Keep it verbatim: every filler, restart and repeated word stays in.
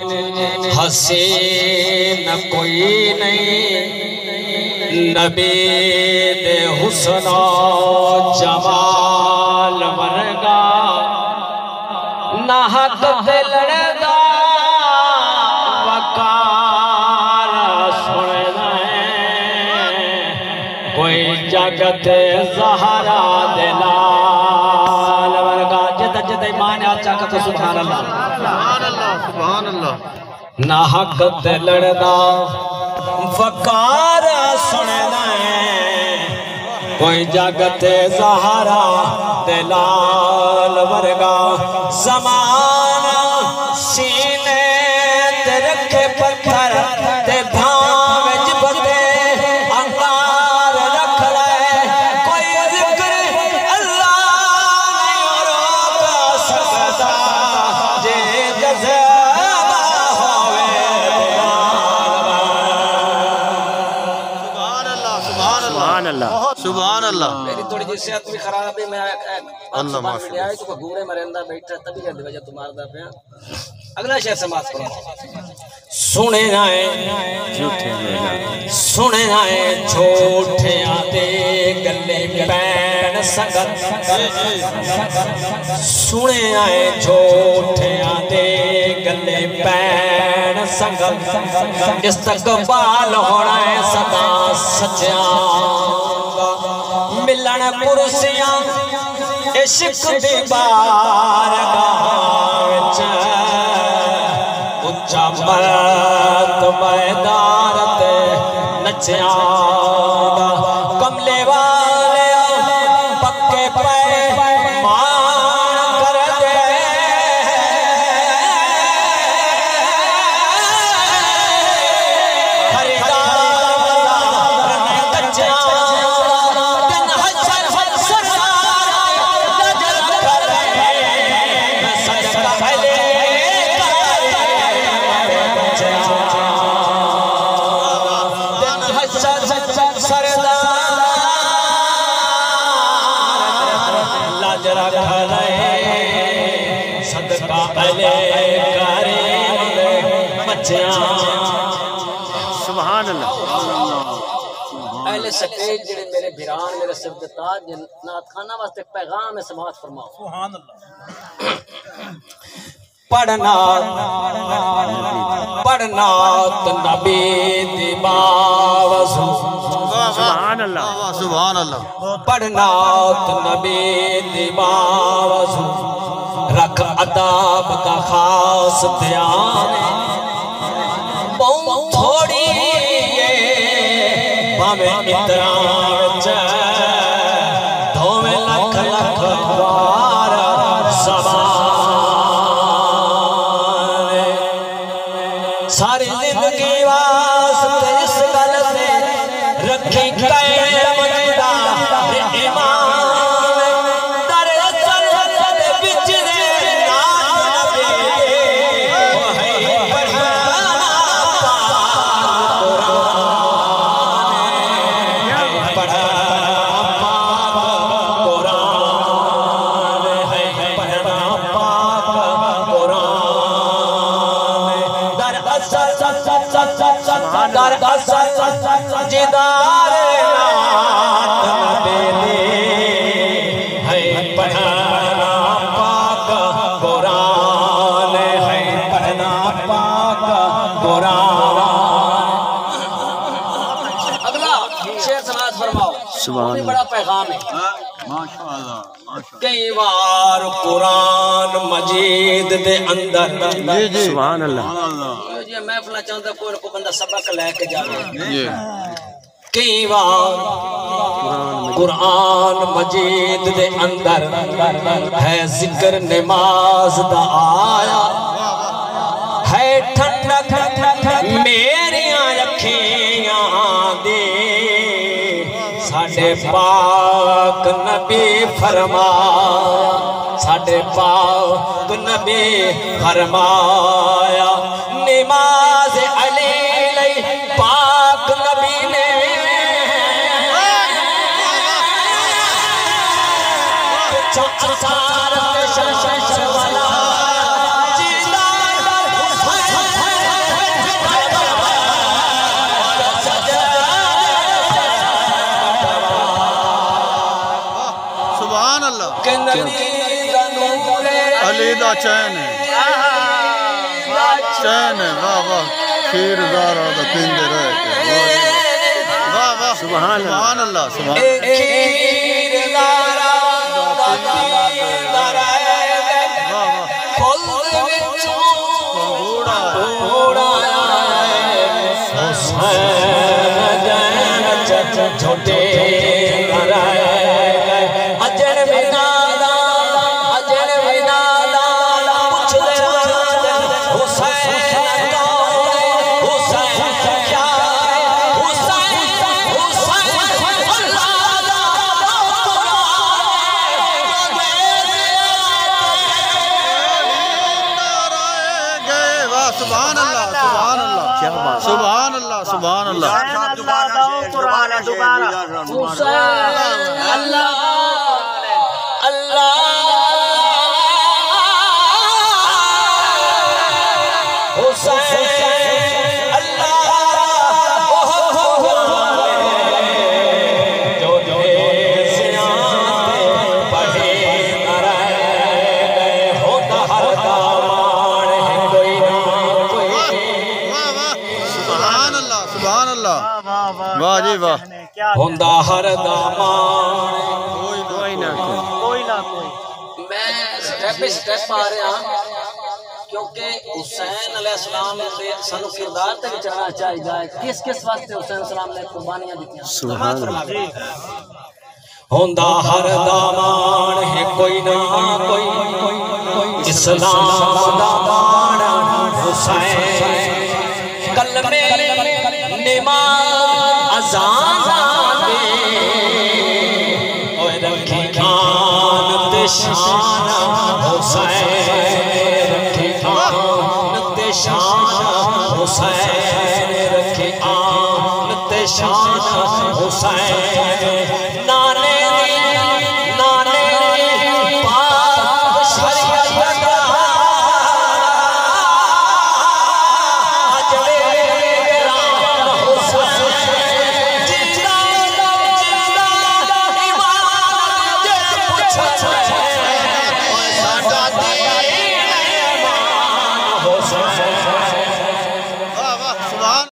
हसीन कोई नहीं नबी दे हुस्नो जमाल वर्गा ना हक ते लड़दा वकार सुनदा कोई जगत ज़हरा दे लाल वर्गा जित जित ईमान आचा तो सुभान अल्लाह सुभान अल्लाह सुभान अल्लाह ना हक ते लड़दा वकार सुनदा कोई जगत ज़हरा दे लाल वर्गा ज़माना सीने ते रखे पत्थर ते धाम विच बदे अंगार रख ले कोई जिक्र अल्लाह नहीं रोक सकदा जे जज़बा होवे सुभान अल्लाह सुभान अल्लाह सुभान अल्लाह। मेरी थोड़ी जी सेहत भी खराब है मैं अल्लाह माफ करे आए तो घूरे मरेंदा बैठा तभी कर वजह तुम्हारा पे अगला शेर समाज करो सुने आए झूठे सुने आए झूठे आते गले पैन संगत सुने आए झूठे आते गले पैन संगत इस्तकबाल होना है सदा सच्चा मिलन कुर्सियां इश्क दी बारगाह विच उच्चा मर्द मैदान ते नचिया कमले वाले पक्के पे मान कर दे सदका अले करीम बच्चियां सुभान अल्लाह अहले सफेद जेड़े मेरे भिरान मेरे सिर दे ताज नात खाना वास्ते पैगाम है समाज फरमाओ सुभान अल्लाह पढ़ना पढ़ना तो नबी दी बावज़ू सुभान अल्लाह सुभान अल्लाह पढ़ना तो नबी दी बावज़ू रख अदाब का खास ध्यान बहुत थोड़ी ये भावे इतना धोवे लख लख बार सवार सारी जिंदगी वास्ते इस गल से रखी कायम दा ईमान दरअसल दे विच रे नात दे ओ है पढ़ना कुरान पढ़ना कुरान है पढ़ना पाक कुरान दरअसल दरअसल जिदार नात नबी दे है पढ़ना पाक कुरान है पढ़ना पाक कुरान। अगला शेर समाज फरमाओ सुभान बड़ा पैगाम है माशाअल्लाह माशाअल्लाह कई बार कुरान मजीद दे अंदर जी जी सुभान अल्लाह ये महफिल चाहता कोई को बंदा सबक लेके जावे कई बार कुरान मजीद दे अंदर है जिक्र नमाज दा आया है ठंडक मेरियां अखियां दे साडे पाक नबी फरमाया साडे पाक नबी फरमाया नमाज अली लई पाक नबी ने संसार के शमशेर वाला जिंदा अली दा चैन है, चैन है। वाह वाह, खीर ज़ारा दा पींदे रह के। वाह वाह, सुभान अल्लाह, सुभान छोटे अजन बिना अजन बिना सुभान अल्लाह, सुभान अल्लाह, क्या बात, सुभान अल्लाह, सुभान अल्लाह। वाह जी वाह, होंदा हर दामान कोई ना कोई ना कोई। मैं स्टेप स्टेप आ रहा क्योंकि हुसैन अलैहिस्सलाम दे सानू किरदार ते विचारना चाहिए। किस किस वास्ते हुसैन अलैहिस्सलाम ने कुर्बानियां दी। सुभान अल्लाह। होंदा हर दामान है कोई ना कोई, इस्लाम दा मान हुसैन। कलमे नमाज अज़ान दे ओए रखी खान ते शान हुसैन।